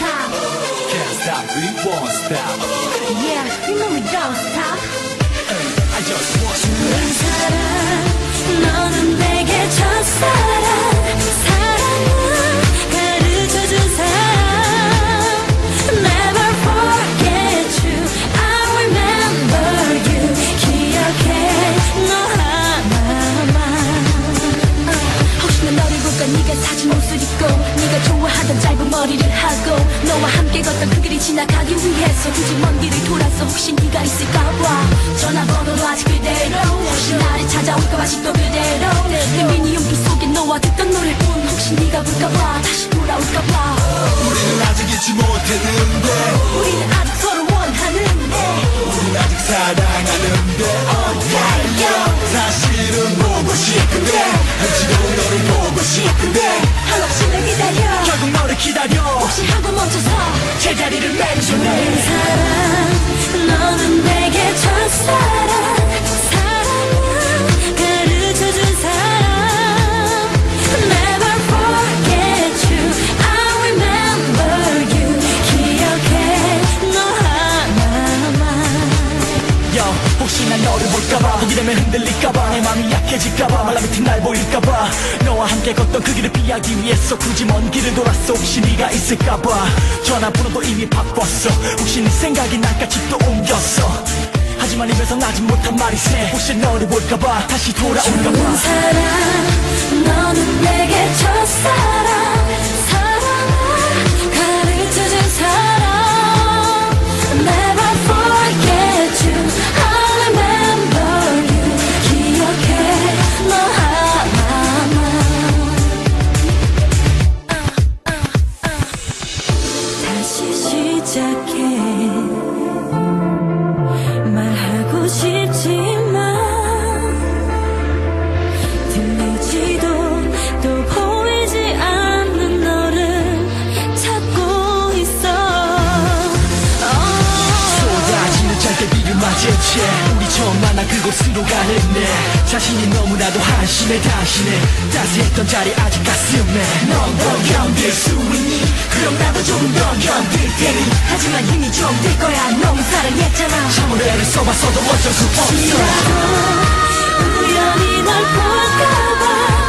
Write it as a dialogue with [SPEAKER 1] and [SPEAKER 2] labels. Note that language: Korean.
[SPEAKER 1] stop.
[SPEAKER 2] Can't stop, we won't stop.
[SPEAKER 1] Yeah, you know we don't stop.
[SPEAKER 2] I just want you.
[SPEAKER 1] 내 사랑, 너는 내게 첫사랑. 사랑은 가르쳐준 사람. Never forget you. I remember you. 기억해 너 하나만. 혹시나 너를 볼까 네가 사진 옷을 입고 네가 좋아하던 짧은 머리를 하고 너와 함께 걷던 그 길이 지나가기 위해서 굳이 먼 길을 돌아서 혹시 네가 있을까봐 전화번호도 아직 그대로 혹시 나를 찾아올까봐 아직도 그대로 내 미니 용기 속에 너와 듣던 노래뿐 혹시 네가 볼까봐 다시 돌아올까봐
[SPEAKER 2] 우리는 아직 잊지 못했는데
[SPEAKER 1] 우리는 아직 서로 원하는데
[SPEAKER 2] 우리는 아직 사랑하는데 사실은 보고 싶은데 한치도 너를 보고 싶은데
[SPEAKER 1] 한없이 날 기다려
[SPEAKER 2] 결국 너를 기다려
[SPEAKER 1] 혹시 한 번 멈춰서
[SPEAKER 2] 제자리를 맹존해
[SPEAKER 1] 내 사랑 너는 내게 첫사랑 사랑은 가르쳐준 사람 Never forget you I remember you 기억해 너 하나만
[SPEAKER 2] Yo, 혹시 난 너를 볼까봐 보게 되면 흔들릴까봐 내 맘이 약해질까봐 말라붙은 날 보일까봐 너와 함께 걷던 그 길을 피하기 위해서 굳이 먼 길을 돌았어 혹시 네가 있을까봐 전화번호도 이미 바꿨어 혹시 네 생각이 날까 집도 옮겼어 하지만 입에서 나지 못한 말이 새 혹시 너를 볼까봐 다시 돌아올까봐
[SPEAKER 1] 사랑 너는 내게 첫사랑 사랑을 가르쳐준 사람 Never forget you I remember you 기억해 너 하나만 다시 시작해 말하고 싶지만 들리지도 또 보이지 않는 너를 찾고 있어
[SPEAKER 2] 쏟아지는 잘때비를 맞이했지 우리 처음 만난 그곳으로 가는데 자신이 너무나도 한심해 당신의 따스했던 자리 아직 가슴에 넌 더 견딜 수 있니 그럼 나도 조금 더 견딜 테니
[SPEAKER 1] 하지만 힘이 좀 들 거야 너무 사랑했잖아
[SPEAKER 2] 참으로 애를 써봤어도 어쩔 수 없어
[SPEAKER 1] 우연히 널 볼까봐